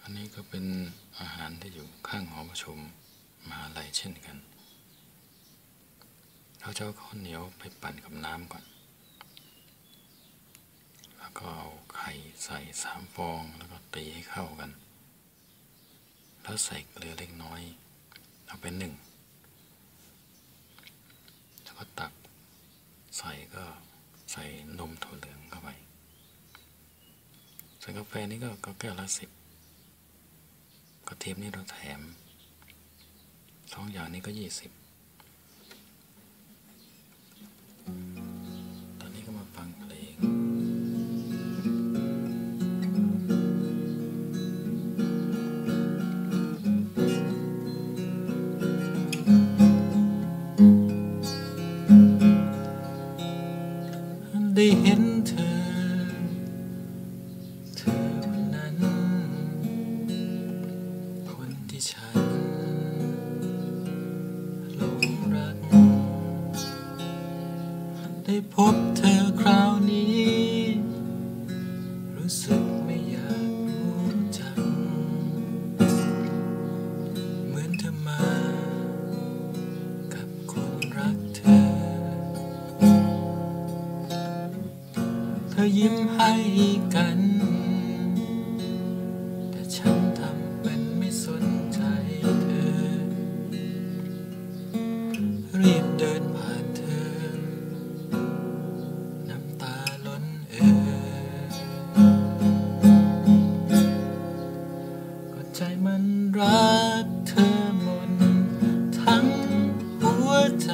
นนี้ก็เป็นอาหารที่อยู่ข้างหอประชุมมหาลัยเช่นกันเขาจะเอาข้าวเหนียวไปปั่นกับน้ำก่อนแล้วก็เอาไข่ใส่3 ฟองแล้วก็ตีให้เข้ากันแล้วใส่เกลือเล็กน้อยเอาไป1แล้วก็ตักใส่นมถั่วเหลืองเข้าไปส่วนกาแฟนี่ก็แก้วละ10กระเทียมนี่เราแถม2 อย่างนี้ก็20ตอนนี้ก็มาฟังเพลงได้เห็นเธอคนนั้นคนที่ฉันหลงรักได้พบเธอคราวนี้รู้สึกไม่อยากรู้จักเหมือนเธอมากับคนรักเธอยิ้มให้กันแต่ฉันทำเป็นไม่สนใจเธอรีบเดินผ่านเธอน้ำตาล้นก็ใจมันรักเธอหมดทั้งหัวใจ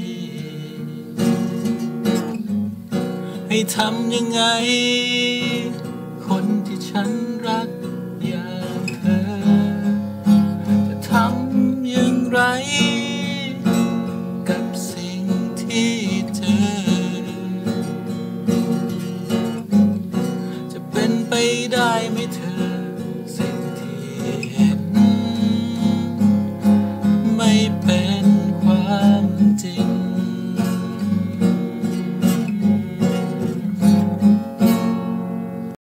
ให้ทำยังไงคนที่ฉันรักอย่างเธอจะทำอย่างไรกับสิ่งที่เจอจะเป็นไปได้ไหมเธอสิ่งที่เห็นไม่เป็นความจริง